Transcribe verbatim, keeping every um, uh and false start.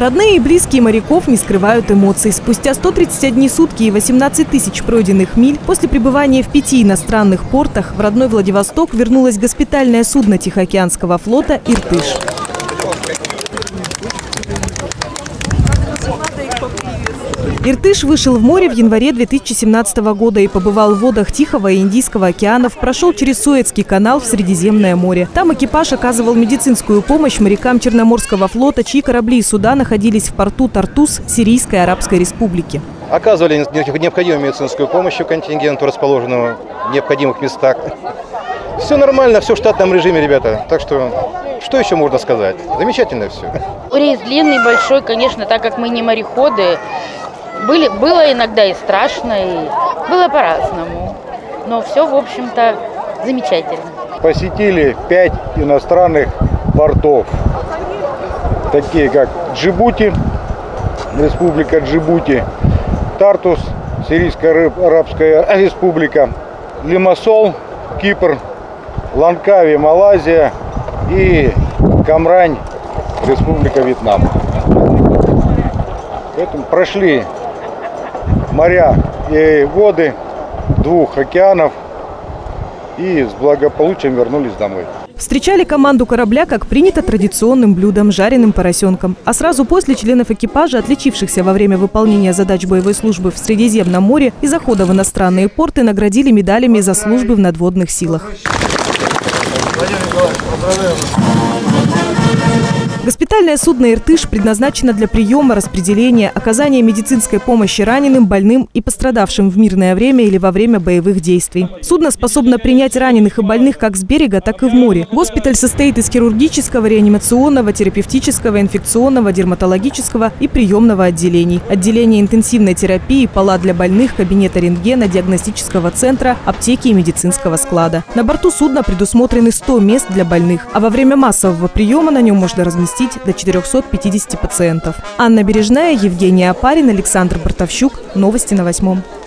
Родные и близкие моряков не скрывают эмоций. Спустя сто тридцать одни сутки и восемнадцать тысяч пройденных миль после пребывания в пяти иностранных портах в родной Владивосток вернулось госпитальное судно Тихоокеанского флота «Иртыш». «Иртыш» вышел в море в январе две тысячи семнадцатого года и побывал в водах Тихого и Индийского океанов, прошел через Суэцкий канал в Средиземное море. Там экипаж оказывал медицинскую помощь морякам Черноморского флота, чьи корабли и суда находились в порту Тартус Сирийской Арабской Республики. Оказывали необходимую медицинскую помощь контингенту, расположенному в необходимых местах. Все нормально, все в штатном режиме, ребята. Так что, что еще можно сказать? Замечательно все. Рейс длинный, большой, конечно, так как мы не мореходы. Были, было иногда и страшно, и было по-разному. Но все, в общем-то, замечательно. Посетили пять иностранных портов, такие как Джибути, Республика Джибути, Тартус, Сирийская Арабская Республика, Лимассол, Кипр, Лангкави, Малайзия и Камрань, Республика Вьетнам. Поэтому прошли моря и воды двух океанов и с благополучием вернулись домой. Встречали команду корабля, как принято, традиционным блюдом – жареным поросенком. А сразу после членов экипажа, отличившихся во время выполнения задач боевой службы в Средиземном море и захода в иностранные порты, наградили медалями за службы в надводных силах. Госпитальное судно «Иртыш» предназначено для приема, распределения, оказания медицинской помощи раненым, больным и пострадавшим в мирное время или во время боевых действий. Судно способно принять раненых и больных как с берега, так и в море. Госпиталь состоит из хирургического, реанимационного, терапевтического, инфекционного, дерматологического и приемного отделений. Отделение интенсивной терапии, палат для больных, кабинета рентгена, диагностического центра, аптеки и медицинского склада. На борту судна предусмотрены сто мест для больных, а во время массового приема на нем можно разместить до четырёхсот пятидесяти пациентов. Анна Бережная, Евгений Опарин, Александр Бартовщук. Новости на восьмом.